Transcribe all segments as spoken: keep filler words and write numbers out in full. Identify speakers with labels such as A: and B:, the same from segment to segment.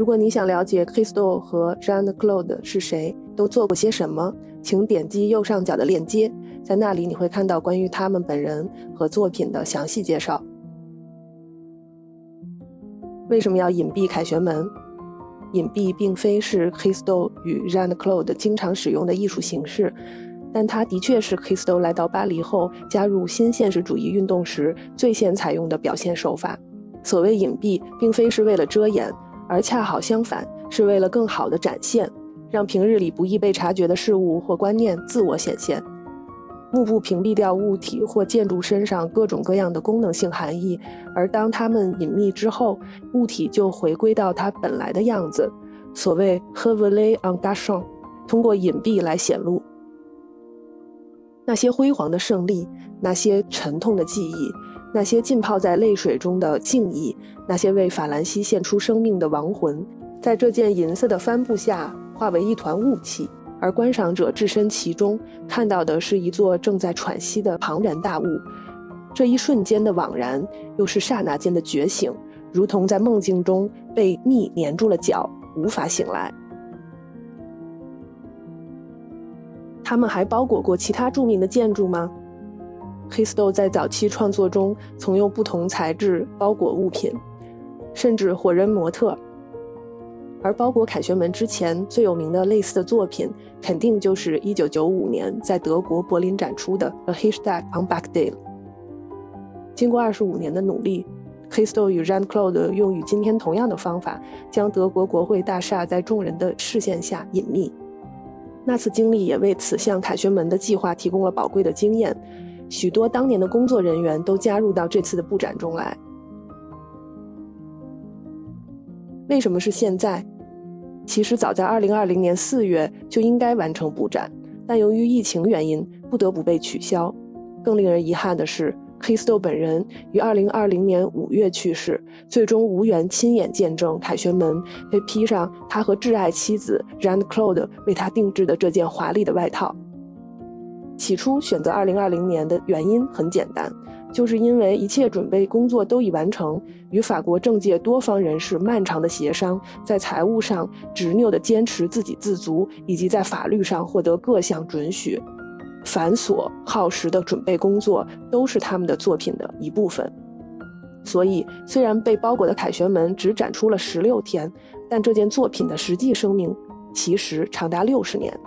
A: 如果你想了解 Christo 和 Jean-Claude 是谁，都做过些什么，请点击右上角的链接，在那里你会看到关于他们本人和作品的详细介绍。为什么要隐蔽凯旋门？隐蔽并非是 Christo 与 Jean-Claude 经常使用的艺术形式，但它的确是 Christo 来到巴黎后加入新现实主义运动时最先采用的表现手法。所谓隐蔽并非是为了遮掩，而恰好相反，是为了更好地展现，让平日里不易被察觉的事物或观念自我显现。幕布屏蔽掉物体或建筑身上各种各样的功能性含义，而当它们隐秘之后，物体就回归到它本来的样子，所谓 révéler en cachant， 通过隐蔽来显露。那些辉煌的胜利，那些沉痛的记忆，那些浸泡在泪水中的敬意，那些为法兰西献出生命的亡魂，在这件银色的帆布下化为一团雾气，而观赏者置身其中，看到的是一座正在喘息的庞然大物。这一瞬间的惘然，又是刹那间的觉醒，如同在梦境中被蜜粘住了脚，无法醒来。他们还包裹过其他著名的建筑吗？ Christo 在早期创作中曾用不同材质包裹物品，甚至火人模特。而包裹凯旋门之前最有名的类似的作品，肯定就是一九九五年在德国柏林展出的 A Hitchhike on Backdale。 经过二十五年的努力， Christo 与 Jean-Claude 用与今天同样的方法，将德国国会大厦在众人的视线下隐秘。那次经历也为此项凯旋门的计划提供了宝贵的经验，许多当年的工作人员都加入到这次的布展中来。为什么是现在？其实早在二零二零年四月就应该完成布展，但由于疫情原因不得不被取消。更令人遗憾的是， Christo 本人于二零二零年五月去世，最终无缘亲眼见证凯旋门被披上他和挚爱妻子 Jean-Claude 为他定制的这件华丽的外套。起初选择二零二零年的原因很简单，就是因为一切准备工作都已完成，与法国政界多方人士漫长的协商，在财务上执拗地坚持自给自足，以及在法律上获得各项准许。繁琐耗时的准备工作都是他们的作品的一部分。所以虽然被包裹的凯旋门只展出了十六天，但这件作品的实际生命其实长达六十年。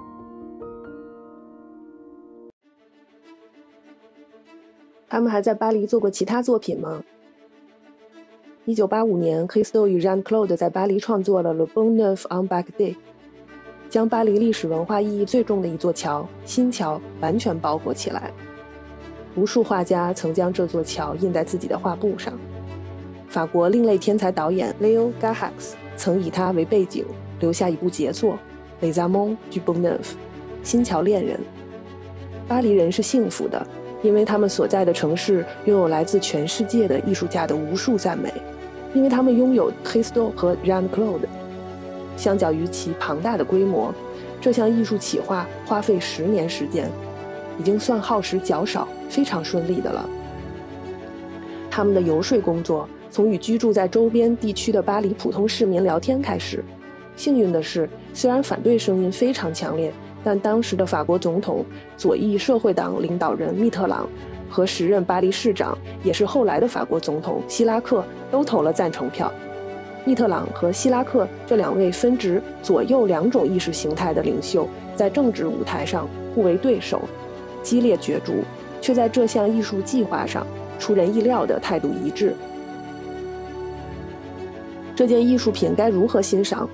A: 他们还在巴黎做过其他作品吗？一九八五年 Christo 与 Jean-Claude 在巴黎创作了 Le Pont Neuf en Backdale， 将巴黎历史文化意义最重的一座桥新桥完全包裹起来。无数画家曾将这座桥印在自己的画布上。法国另类天才导演 Léo Gahax 曾以它为背景留下一部杰作 Les Amants du Pont Neuf， 新桥恋人。巴黎人是幸福的，因为他们所在的城市拥有来自全世界的艺术家的无数赞美，因为他们拥有 Christo 和 Jean-Claude。 相较于其庞大的规模，这项艺术企划花费十年时间，已经算耗时较少，非常顺利的了。他们的游说工作从与居住在周边地区的巴黎普通市民聊天开始。幸运的是，虽然反对声音非常强烈，但当时的法国总统左翼社会党领导人密特朗和时任巴黎市长也是后来的法国总统希拉克都投了赞成票。密特朗和希拉克这两位分执左右两种意识形态的领袖，在政治舞台上互为对手，激烈角逐，却在这项艺术计划上出人意料的态度一致。这件艺术品该如何欣赏？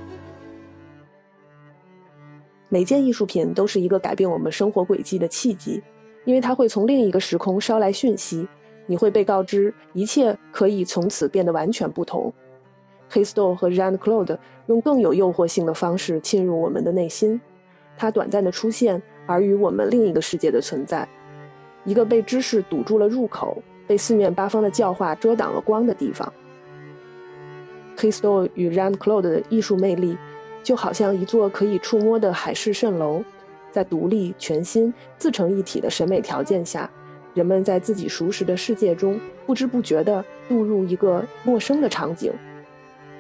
A: 每件艺术品都是一个改变我们生活轨迹的契机，因为它会从另一个时空捎来讯息，你会被告知一切可以从此变得完全不同。Christo 和 Jean-Claude 用更有诱惑性的方式侵入我们的内心，它短暂的出现而与我们另一个世界的存在，一个被知识堵住了入口，被四面八方的教化遮挡了光的地方。Christo 与 Jean-Claude 的艺术魅力就好像一座可以触摸的海市蜃楼，在独立、全新、自成一体的审美条件下，人们在自己熟识的世界中不知不觉地步入一个陌生的场景。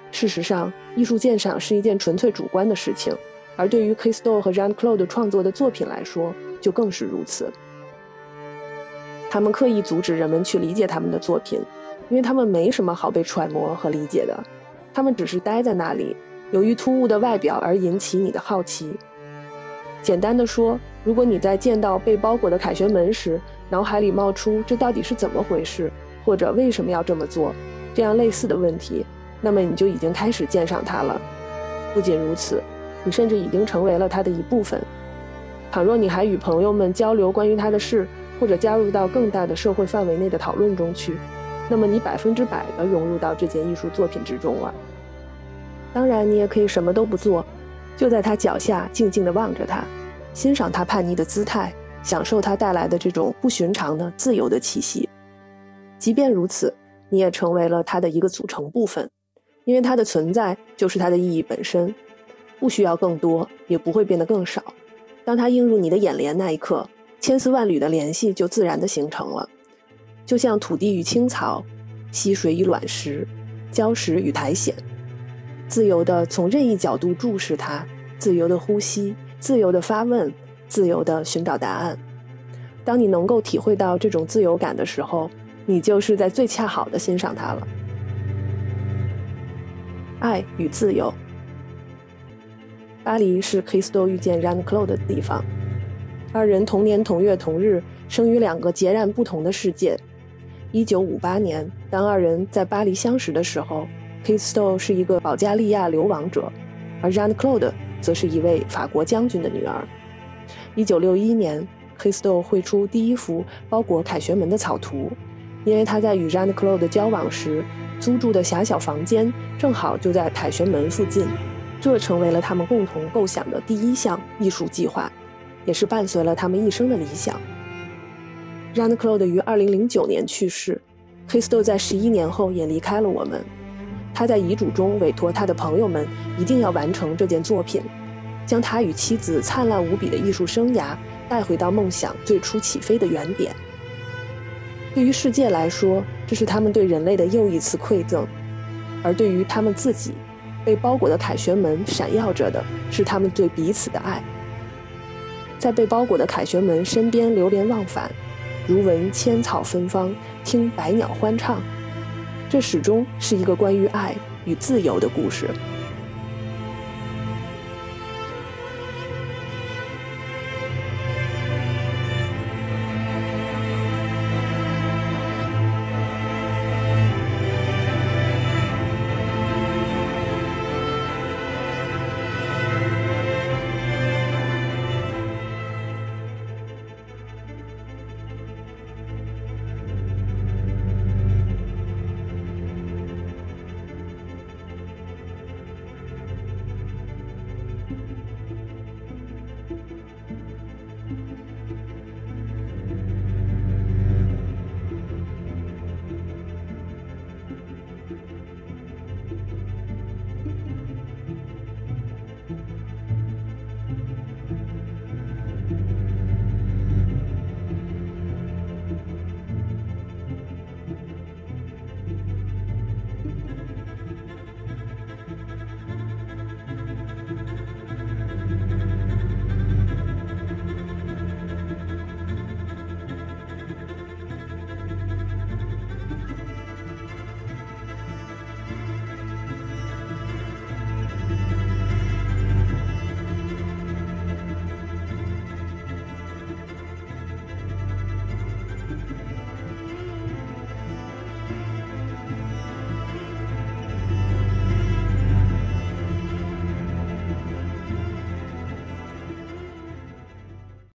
A: 事实上，艺术鉴赏是一件纯粹主观的事情，而对于 Christo 和 Jean-Claude 创作的作品来说，就更是如此。他们刻意阻止人们去理解他们的作品，因为他们没什么好被揣摩和理解的，他们只是待在那里，由于突兀的外表而引起你的好奇。简单的说，如果你在见到被包裹的凯旋门时，脑海里冒出这到底是怎么回事，或者为什么要这么做，这样类似的问题，那么你就已经开始鉴赏它了。不仅如此，你甚至已经成为了它的一部分。倘若你还与朋友们交流关于它的事，或者加入到更大的社会范围内的讨论中去，那么你百分之百地融入到这件艺术作品之中了。当然，你也可以什么都不做，就在他脚下静静地望着他，欣赏他叛逆的姿态，享受他带来的这种不寻常的自由的气息。即便如此，你也成为了他的一个组成部分，因为他的存在就是他的意义本身，不需要更多，也不会变得更少。当他映入你的眼帘那一刻，千丝万缕的联系就自然地形成了，就像土地与青草，溪水与卵石，礁石与苔藓。自由地从任意角度注视它，自由地呼吸，自由地发问，自由地寻找答案。当你能够体会到这种自由感的时候，你就是在最恰好地欣赏它了。爱与自由。巴黎是 Christo 遇见 Jean-Claude 的地方，二人同年同月同日生于两个截然不同的世界。一九五八年，当二人在巴黎相识的时候， Christo 是一个保加利亚流亡者，而 Jean-Claude 则是一位法国将军的女儿。一九六一年， Christo 绘出第一幅包裹凯旋门的草图，因为他在与 Jean-Claude 交往时租住的狭小房间正好就在凯旋门附近，这成为了他们共同构想的第一项艺术计划，也是伴随了他们一生的理想。Jean-Claude 于二零零九年去世， Christo 在十一年后也离开了我们。他在遗嘱中委托他的朋友们一定要完成这件作品，将他与妻子灿烂无比的艺术生涯带回到梦想最初起飞的原点。对于世界来说，这是他们对人类的又一次馈赠，而对于他们自己，被包裹的凯旋门闪耀着的是他们对彼此的爱。在被包裹的凯旋门身边流连忘返，如闻千草芬芳，听百鸟欢唱，这始终是一个关于爱与自由的故事。